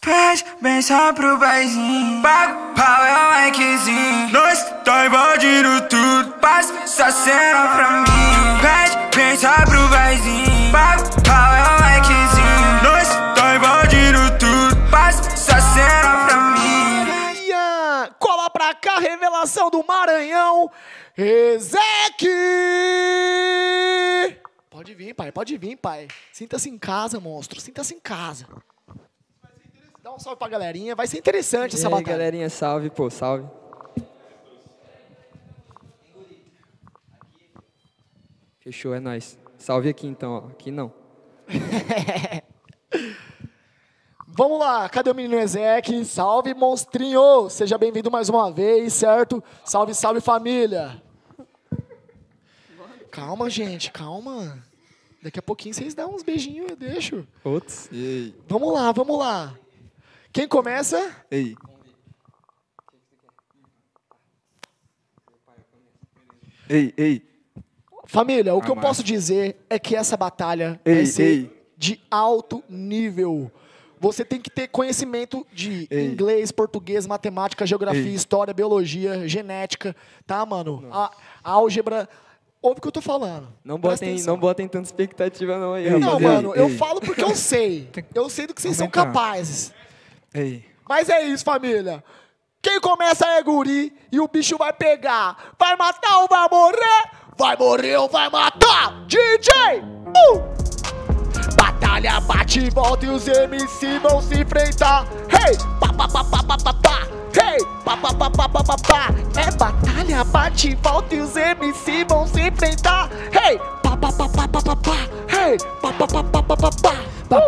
Pede benção pro paizinho, pago pau é o likezinho. Nós tá invadindo tudo, passa essa cena pra mim. Pede benção pro paizinho, pago pau é o likezinho. Nós tá invadindo tudo, passa essa cena pra mim. Cola pra cá, revelação do Maranhão, Ezek! Pode vir, pai. Sinta-se em casa, monstro, sinta-se em casa. Dá um salve pra galerinha, vai ser interessante essa batalha. Galerinha, salve, pô, salve. Fechou, é nóis. Salve aqui então, ó. Aqui não. Vamos lá, cadê o menino Ezek? Salve, monstrinho! Seja bem-vindo mais uma vez, certo? Salve, salve, família! Calma, gente, calma. Daqui a pouquinho vocês dão uns beijinhos, eu deixo. Outros? Ei. Vamos lá. Quem começa? Ei. Ei. Família, o que eu posso dizer é que essa batalha vai ser de alto nível. Você tem que ter conhecimento de inglês, português, matemática, geografia, história, biologia, genética, tá, mano? Álgebra. Ouve o que eu tô falando. Não botem tanta expectativa não aí, Não, rapaziada. mano, eu falo porque eu sei. Eu sei do que vocês são capazes. Ei. Mas é isso, família. Quem começa é guri e o bicho vai pegar. Vai matar ou vai morrer? Vai morrer ou vai matar? DJ! Batalha bate e volta e os MC vão se enfrentar. Hey! Pá, pá, pá, pá, pá, pá, pá. Hey! Pá, pá, pá, pá, pá, pá, pá. É batalha bate e volta e os MC vão se enfrentar. Hey! Pá, pá, pá, pá, pá, pá, pá. Hey! Pá, pá, pá, pá, pá, pá, pá.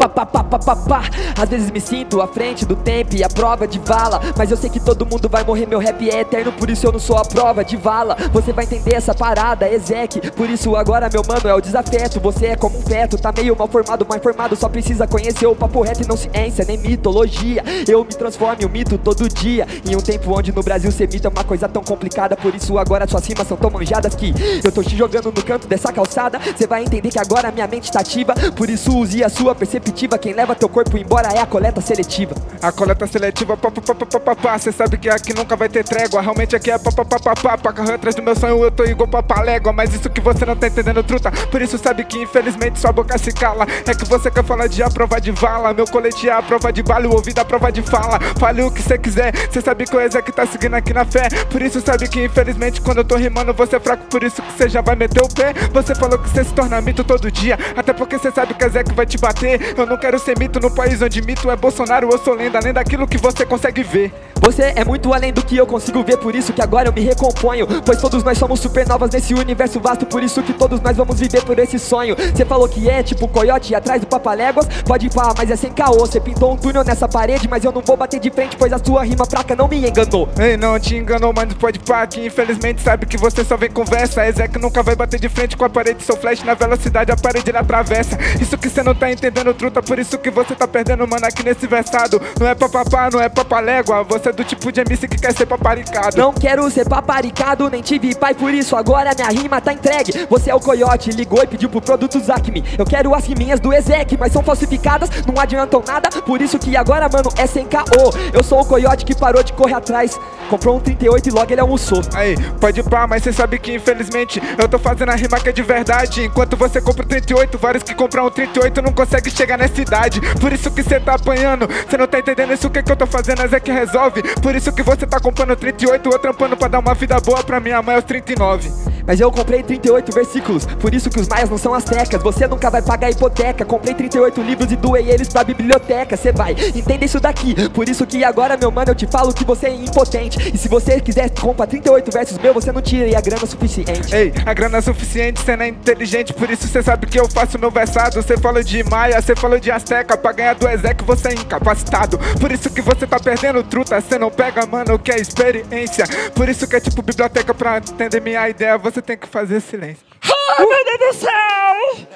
Às vezes me sinto à frente do tempo e à prova de vala, mas eu sei que todo mundo vai morrer, meu rap é eterno, por isso eu não sou a prova de vala. Você vai entender essa parada, Ezek, por isso agora meu mano é o desafeto. Você é como um feto, tá meio mal formado, só precisa conhecer o papo reto e não ciência, nem mitologia. Eu me transformo em um mito todo dia, em um tempo onde no Brasil ser mito é uma coisa tão complicada, por isso agora suas rimas são tão manjadas que eu tô te jogando no canto dessa calçada. Você vai entender que agora minha mente tá ativa, por isso use a sua perceptiva. Quem leva teu corpo embora é a coleta seletiva. A coleta seletiva, pá. Cê sabe que aqui nunca vai ter trégua. Realmente aqui é pá. Pra correr atrás do meu sonho eu tô igual papalégua. Mas isso que você não tá entendendo, truta. Por isso sabe que infelizmente sua boca se cala. É que você quer falar de a prova de vala. Meu colete é a prova de bala, o ouvido a prova de fala. Fale o que cê quiser, cê sabe que o Ezek tá seguindo aqui na fé. Por isso sabe que infelizmente quando eu tô rimando você é fraco. Por isso que cê já vai meter o pé. Você falou que cê se torna mito todo dia, até porque cê sabe que o Ezek vai te bater. Eu não quero ser mito no país onde mito é Bolsonaro. Eu sou lenda, além daquilo que você consegue ver. Você é muito além do que eu consigo ver, por isso que agora eu me recomponho. Pois todos nós somos supernovas nesse universo vasto, por isso que todos nós vamos viver por esse sonho. Você falou que é tipo coiote atrás do papaléguas, pode ir pá, mas é sem caô. Você pintou um túnel nessa parede, mas eu não vou bater de frente, pois a sua rima fraca não me enganou. Ei, não te enganou, mas pode pá, que infelizmente sabe que você só vem conversa. Ezek nunca vai bater de frente com a parede, seu flash na velocidade a parede ele atravessa. Isso que cê não tá entendendo, truta, por isso que você tá perdendo, mano, aqui nesse versado. Não é papapá, não é papalégua, você é do tipo de MC que quer ser paparicado. Não quero ser paparicado, nem tive pai, por isso agora minha rima tá entregue. Você é o coiote, ligou e pediu pro produto Zacme. Eu quero as riminhas do Ezek, mas são falsificadas, não adiantam nada, por isso que agora, mano, é sem caô. Eu sou o coiote que parou de correr atrás, comprou um 38 e logo ele almoçou. Aí, pode pá, mas cê sabe que infelizmente eu tô fazendo a rima que é de verdade. Enquanto você compra o 38, vários que compram um 38 não conseguem chegar nessa idade. Por isso que cê tá apanhando, cê não tá entendendo isso que eu tô fazendo, Ezek resolve. Por isso que você tá comprando 38, eu trampando pra dar uma vida boa pra minha mãe aos 39. Mas eu comprei 38 versículos, por isso que os maias não são astecas. Você nunca vai pagar hipoteca, comprei 38 livros e doei eles pra biblioteca. Cê vai, entenda isso daqui, por isso que agora, meu mano, eu te falo que você é impotente. E se você quiser comprar 38 versos meu, você não tira a grana suficiente. Ei, a grana é suficiente, cê não é inteligente, por isso cê sabe que eu faço meu versado. Cê falou de maia, cê falou de asteca, pra ganhar do Ezek você é incapacitado. Por isso que você tá perdendo, truta, cê não pega, mano, o que é experiência. Por isso que é tipo biblioteca, pra entender minha ideia, você tem que fazer silêncio. Ai, meu Deus do céu!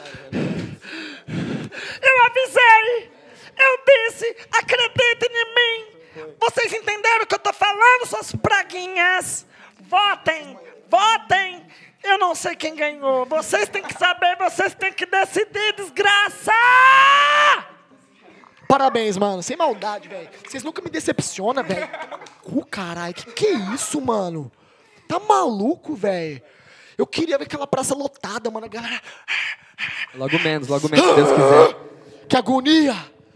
Eu avisei! Eu disse, acreditem em mim! Vocês entenderam o que eu tô falando, suas praguinhas? Votem! Votem! Eu não sei quem ganhou. Vocês têm que saber, vocês têm que decidir, desgraça! Parabéns, mano. Sem maldade, velho. Vocês nunca me decepcionam, velho. Caralho, que é isso, mano? Tá maluco, velho? Eu queria ver aquela praça lotada, mano. A galera... Logo menos, se Deus quiser. Que agonia!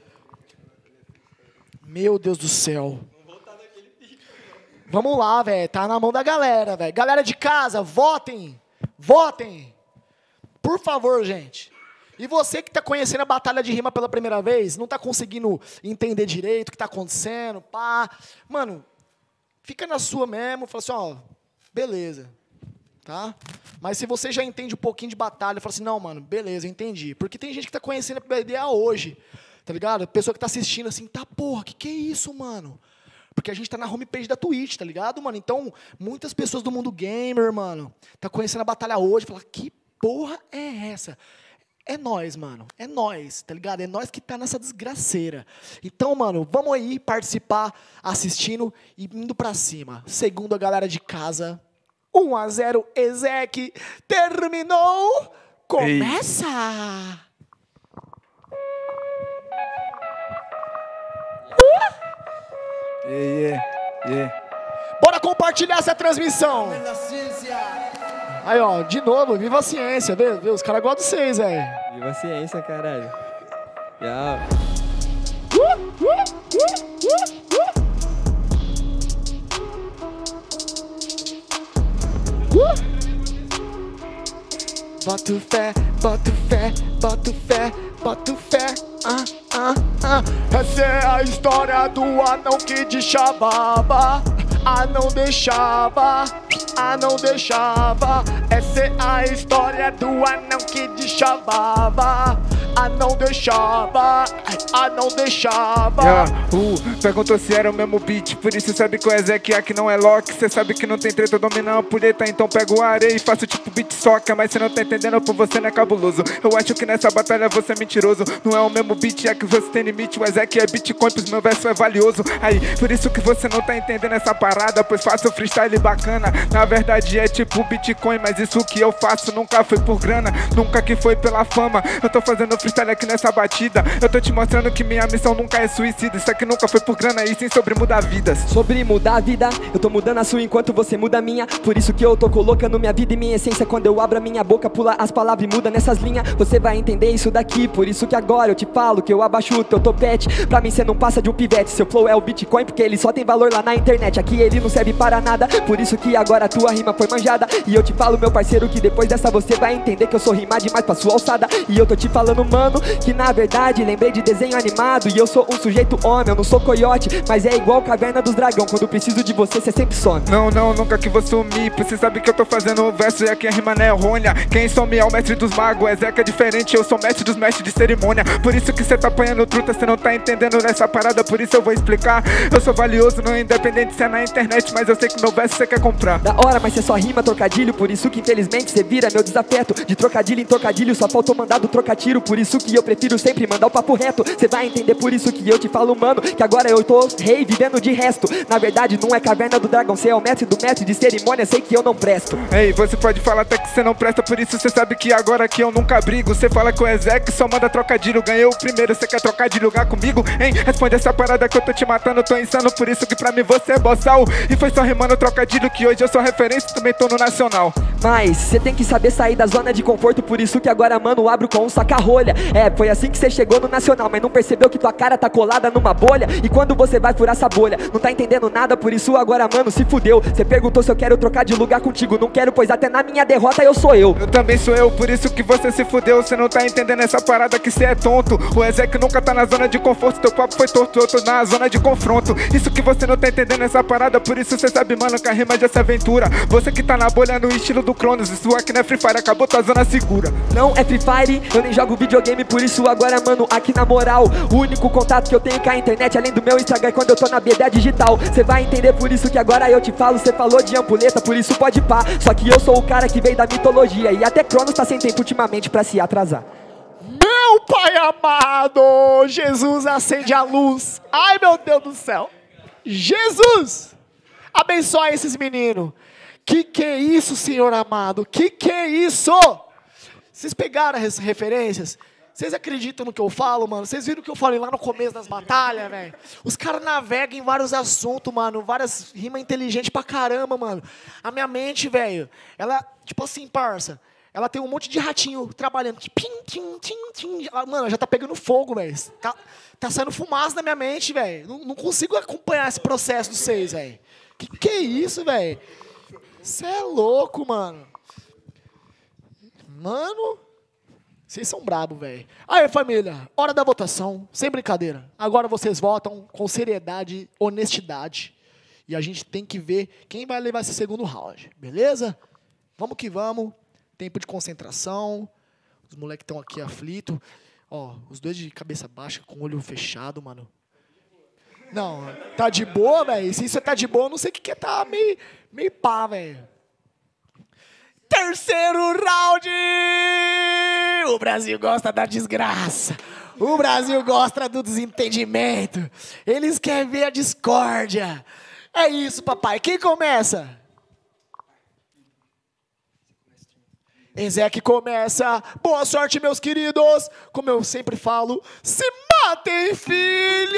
Meu Deus do céu. Vamos lá, velho. Tá na mão da galera, velho. Galera de casa, votem. Votem. Por favor, gente. E você que tá conhecendo a batalha de rima pela primeira vez, não tá conseguindo entender direito o que tá acontecendo, pá. Mano, fica na sua mesmo, fala assim, ó, beleza. Tá? Mas se você já entende um pouquinho de batalha, fala assim, não, mano, beleza, entendi. Porque tem gente que tá conhecendo a ideia hoje, tá ligado? Pessoa que tá assistindo assim, tá, porra, que é isso, mano? Porque a gente tá na homepage da Twitch, tá ligado, mano? Então, muitas pessoas do mundo gamer, mano, tá conhecendo a batalha hoje, fala, que porra é essa? É nós, mano, é nós, tá ligado? É nós que tá nessa desgraceira. Então, mano, vamos aí participar, assistindo e indo pra cima. Segundo a galera de casa... 1-0, Ezek, terminou, começa! Bora compartilhar essa transmissão! Aí, ó, de novo, viva a ciência, vê? Os caras gostam de vocês, velho. Viva a ciência, caralho. Tchau. Boto fé, boto fé, boto fé, boto fé. Essa é a história do anão que de chavava, não deixava, não deixava. Essa é a história do anão que de chavava, não deixava, não deixava. Perguntou se era o mesmo beat, por isso sabe que o Ezek aqui não é Loki. Cê sabe que não tem treta, domina a ampulheta, então pego a areia e faço tipo beat soca. Mas cê não tá entendendo, por você não é cabuloso. Eu acho que nessa batalha você é mentiroso. Não é o mesmo beat, é que você tem limite. O Ezek é Bitcoin, pois meu verso é valioso. Aí, por isso que você não tá entendendo essa parada, pois faço freestyle bacana. Na verdade é tipo Bitcoin, mas isso que eu faço nunca foi por grana, nunca que foi pela fama. Eu tô fazendo freestyle aqui nessa batida, eu tô te mostrando que minha missão nunca é suicida. Isso aqui nunca foi por grana, e sim sobre mudar vidas. Sobre mudar a vida, eu tô mudando a sua enquanto você muda a minha. Por isso que eu tô colocando minha vida e minha essência. Quando eu abro a minha boca, pula as palavras e muda nessas linhas. Você vai entender isso daqui, por isso que agora eu te falo que eu abaixo o teu topete. Pra mim cê não passa de um pivete, seu flow é o Bitcoin, porque ele só tem valor lá na internet. Aqui ele não serve para nada, por isso que agora a tua rima foi manjada. E eu te falo, meu parceiro, que depois dessa você vai entender que eu sou rimar demais pra sua alçada. E eu tô te falando, mano, que na verdade lembrei de desenho animado. E eu sou um sujeito homem, eu não sou coiote, mas é igual Caverna dos Dragão, quando preciso de você, cê sempre some. Não, nunca que vou sumir, pois cê sabe que eu tô fazendo o verso e aqui a rima não é errônea. Quem some é o mestre dos magos, Ezek é diferente, eu sou mestre dos mestres de cerimônia. Por isso que cê tá apanhando truta, cê não tá entendendo nessa parada, por isso eu vou explicar. Eu sou valioso, não independente se é na internet, mas eu sei que meu verso cê quer comprar. Da hora, mas cê só rima trocadilho, por isso que infelizmente cê vira meu desafeto. De trocadilho em trocadilho, só faltou mandar do trocatiro, por isso que eu prefiro sempre mandar o papo reto. Cê vai entender, por isso que eu te falo, mano, que agora eu tô rei vivendo de resto. Na verdade não é Caverna do Dragão, cê é o mestre do mestre de cerimônia, sei que eu não presto. Ei, você pode falar até que cê não presta, por isso cê sabe que agora que eu nunca brigo. Cê fala que o Ezek só manda trocadilho, ganhei o primeiro, cê quer trocar de lugar comigo, hein? Responde essa parada que eu tô te matando, tô insano, por isso que pra mim você é boçal. E foi só rimando trocadilho que hoje eu sou referência, também tô no nacional. Mas cê tem que saber sair da zona de conforto, por isso que agora, mano, abro com um saca-rolha. É, foi assim que cê chegou no nacional, mas não percebeu que tua cara tá colada numa bolha. E quando você vai furar essa bolha, não tá entendendo nada, por isso agora, mano, se fudeu. Cê perguntou se eu quero trocar de lugar contigo, não quero, pois até na minha derrota eu sou eu. Eu também sou eu, por isso que você se fudeu. Cê não tá entendendo essa parada que cê é tonto. O Ezek nunca tá na zona de conforto, teu papo foi torto, eu tô na zona de confronto. Isso que você não tá entendendo essa parada, por isso cê sabe, mano, que a rima dessa aventura. Você que tá na bolha no estilo do Cronos, isso aqui não é Free Fire, acabou tua zona segura. Não é Free Fire, eu nem jogo videogame, por isso agora, mano, aqui na moral, o único contato que eu tenho com a internet, além do meu Instagram, quando eu tô na BD digital. Cê vai entender, por isso que agora eu te falo, cê falou de ampulheta, por isso pode pá. Só que eu sou o cara que veio da mitologia, e até Cronos tá sem tempo ultimamente pra se atrasar. Meu pai amado, Jesus acende a luz. Ai, meu Deus do céu. Jesus, abençoe esses meninos. Que é isso, Senhor amado? Que é isso? Vocês pegaram as referências? Vocês acreditam no que eu falo, mano? Vocês viram o que eu falei lá no começo das batalhas, velho? Os caras navegam em vários assuntos, mano. Várias rimas inteligentes pra caramba, mano. A minha mente, velho, ela, tipo assim, parça, ela tem um monte de ratinho trabalhando. Pim, tim, tim, tim. Mano, já tá pegando fogo, velho. Tá saindo fumaça na minha mente, velho. Não consigo acompanhar esse processo de vocês, velho. Que é isso, velho? Você é louco, mano. Mano... Vocês são brabos, velho. Aí, família, hora da votação, sem brincadeira. Agora vocês votam com seriedade, honestidade. E a gente tem que ver quem vai levar esse segundo round, beleza? Vamos que vamos. Tempo de concentração. Os moleques estão aqui aflitos. Ó, os dois de cabeça baixa, com o olho fechado, mano. Não, tá de boa, velho? Se isso tá de boa, eu não sei o que é tá meio pá, velho. Terceiro round! O Brasil gosta da desgraça. O Brasil gosta do desentendimento. Eles querem ver a discórdia. É isso, papai. Quem começa? Ezequiel começa. Boa sorte, meus queridos. Como eu sempre falo, se matem, filhos!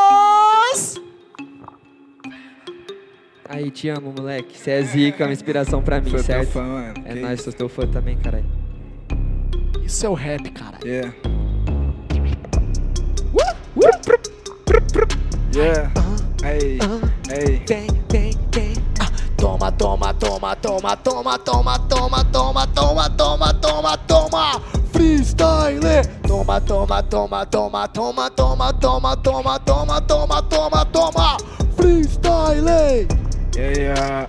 Aí, te amo, moleque. Você é zica, uma inspiração pra mim, Sou certo? teu fã, mano. É Que nóis, isso? sou teu fã também, caralho. Isso é o rap, cara. Yeah. Yeah. Ei, ei. Vem. Toma. Freestyle. Toma. Freestyle. Yeah.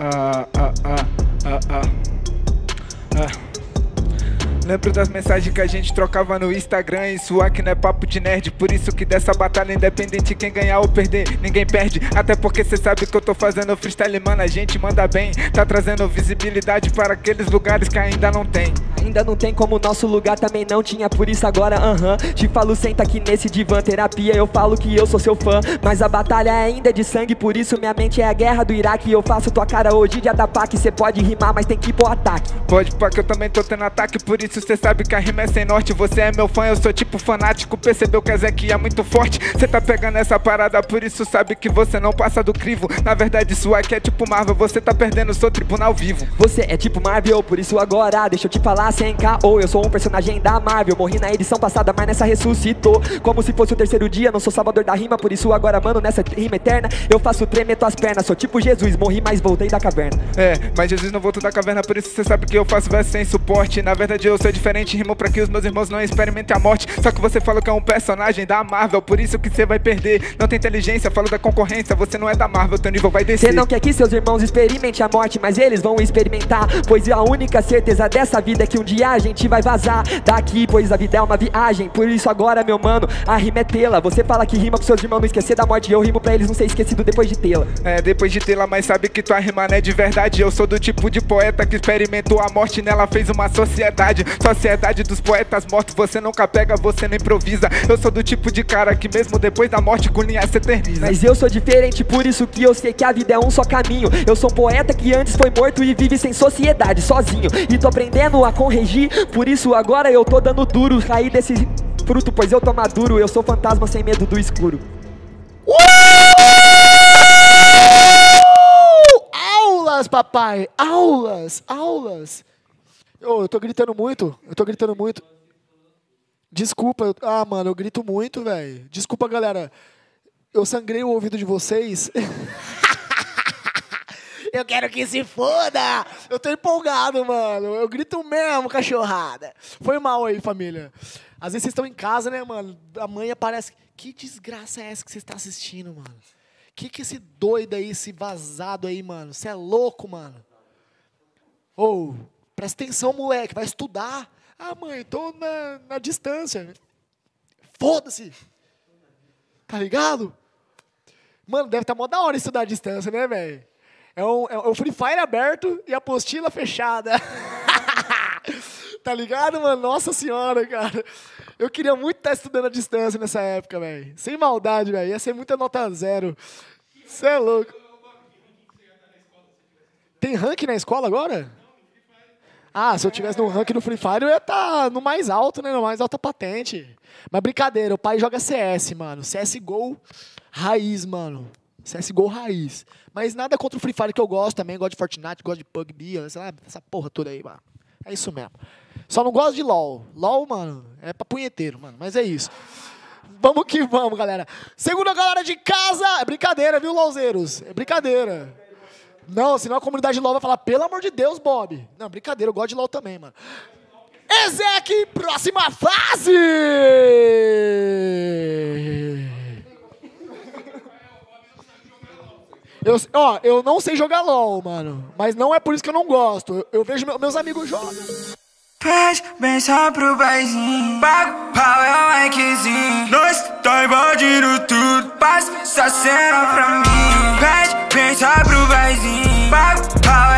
Lembro das mensagens que a gente trocava no Instagram. Isso aqui não é papo de nerd. Por isso que dessa batalha, independente quem ganhar ou perder, ninguém perde. Até porque cê sabe que eu tô fazendo freestyle, mano. A gente manda bem. Tá trazendo visibilidade para aqueles lugares que ainda não tem. Ainda não tem como nosso lugar também não tinha, por isso agora, te falo, senta aqui nesse divã, terapia, eu falo que eu sou seu fã. Mas a batalha ainda é de sangue, por isso minha mente é a guerra do Iraque. Eu faço tua cara hoje de ataque, cê pode rimar, mas tem que ir pro ataque. Pode pá que eu também tô tendo ataque, por isso cê sabe que a rima é sem norte. Você é meu fã, eu sou tipo fanático, percebeu que a Ezequiel é muito forte. Cê tá pegando essa parada, por isso sabe que você não passa do crivo. Na verdade isso aqui é tipo Marvel, você tá perdendo seu tribunal vivo. Você é tipo Marvel, por isso agora deixa eu te falar sem caô. Eu sou um personagem da Marvel, morri na edição passada, mas nessa ressuscitou. Como se fosse o terceiro dia, não sou salvador da rima, por isso agora, mano, nessa rima eterna eu faço tremer tuas pernas. Sou tipo Jesus, morri, mas voltei da caverna. É, mas Jesus não voltou da caverna, por isso cê sabe que eu faço verso sem suporte. Na verdade eu sou diferente, rimo pra que os meus irmãos não experimentem a morte. Só que você fala que é um personagem da Marvel, por isso que cê vai perder. Não tem inteligência, falo da concorrência, você não é da Marvel, teu nível vai descer. Cê não quer que seus irmãos experimentem a morte, mas eles vão experimentar. Pois a única certeza dessa vida é que um dia a gente vai vazar daqui, pois a vida é uma viagem. Por isso agora, meu mano, a rima é tê-la. Você fala que rima pros seus irmãos não esquecer da morte, eu rimo pra eles não ser esquecido depois de tê-la. É, depois de tê-la, mas sabe que tua rima não é de verdade. Eu sou do tipo de poeta que experimentou a morte, nela fez uma sociedade. Sociedade dos poetas mortos, você nunca pega, você não improvisa. Eu sou do tipo de cara que mesmo depois da morte com linha se eterniza. Mas eu sou diferente, por isso que eu sei que a vida é um só caminho. Eu sou um poeta que antes foi morto e vive sem sociedade, sozinho. E tô aprendendo a corrigir, por isso agora eu tô dando duro. Cair desse fruto, pois eu tô maduro. Eu sou fantasma sem medo do escuro. Aulas, papai! Aulas! Eu tô gritando muito. Desculpa. Mano, eu grito muito, velho. Desculpa, galera. Eu sangrei o ouvido de vocês. Eu quero que se foda! Eu tô empolgado, mano. Eu grito mesmo, cachorrada. Foi mal aí, família. Às vezes vocês estão em casa, né, mano? A mãe aparece. Que desgraça é essa que você está assistindo, mano? Que esse doido aí, esse vazado aí, mano? Você é louco, mano? Ô, presta atenção, moleque. Vai estudar. Ah, mãe, tô na distância. Foda-se. Tá ligado? Mano, deve estar mó da hora estudar à distância, né, velho? É um Free Fire aberto e apostila fechada. Tá ligado, mano? Nossa senhora, cara. Eu queria muito estar estudando à distância nessa época, velho. Sem maldade, velho. Ia ser muita nota 0. Você é louco. Tem ranking na escola agora? Ah, se eu tivesse no ranking do Free Fire, eu ia estar no mais alto, né? No mais alta patente. Mas brincadeira, o pai joga CS, mano. CSGO raiz, mano. CSGO raiz. Mas nada contra o Free Fire que eu gosto também. Gosto de Fortnite, gosto de PUBG, sei lá, essa porra toda aí, mano. É isso mesmo. Só não gosto de LOL. LOL, mano, é pra punheteiro, mano. Mas é isso. Vamos que vamos, galera. Segunda galera de casa. É brincadeira, viu, LOLzeiros? É brincadeira. Não, senão a comunidade de LOL vai falar, pelo amor de Deus, Bob. Não, brincadeira, eu gosto de LOL também, mano. Ezek, próxima fase! Eu não sei jogar LOL, mano. Mas não é por isso que eu não gosto. Eu vejo meus amigos jogam. Pede bem só pro paizinho, pago pau é o likezinho. Nós tá invadindo tudo, passa essa cena pra mim. Pede bem só pro paizinho, pago pau